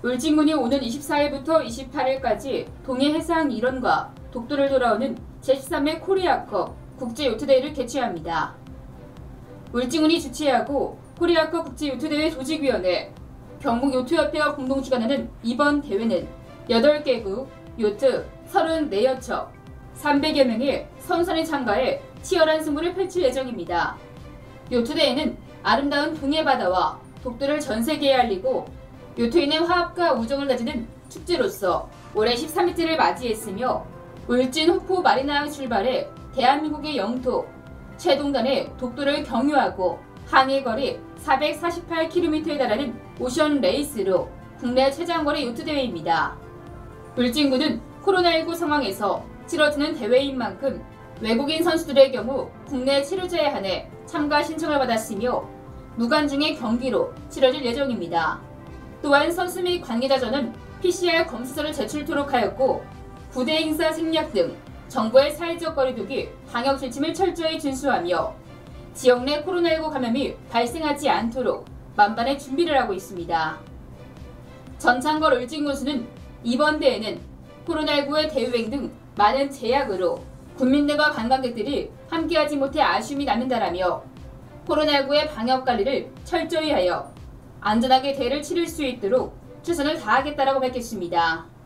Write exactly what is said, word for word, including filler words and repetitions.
울진군이 오는 이십사일부터 이십팔일까지 동해 해상 일원과 독도를 돌아오는 제십삼 회 코리아컵 국제요트대회를 개최합니다. 울진군이 주최하고 코리아컵 국제요트대회 조직위원회, 경북요트협회가 공동 주관하는 이번 대회는 여덟 개국 요트 서른네 여척 삼백여 명의 선수단이 참가해 치열한 승부를 펼칠 예정입니다. 요트대회는 아름다운 동해 바다와 독도를 전 세계에 알리고 요트인의 화합과 우정을 다지는 축제로서 올해 십삼 회째를 맞이했으며 울진 호포 마리나항 출발해 대한민국의 영토 최동단의 독도를 경유하고 항해거리 사백사십팔 킬로미터에 달하는 오션 레이스로 국내 최장거리 요트대회입니다. 울진군은 코로나십구 상황에서 치러지는 대회인 만큼 외국인 선수들의 경우 국내 체류자에 한해 참가 신청을 받았으며 무관중의 경기로 치러질 예정입니다. 또한 선수 및 관계자전은 피씨알 검사서를 제출토록 하였고 부대 행사 생략 등 정부의 사회적 거리두기 방역 지침을 철저히 준수하며 지역 내 코로나십구 감염이 발생하지 않도록 만반의 준비를 하고 있습니다. 전창걸 울진군수는 이번 대회는 코로나십구의 대유행 등 많은 제약으로 국민들과 관광객들이 함께하지 못해 아쉬움이 남는다라며 코로나십구의 방역 관리를 철저히 하여 안전하게 대회를 치를 수 있도록 최선을 다하겠다라고 밝혔습니다.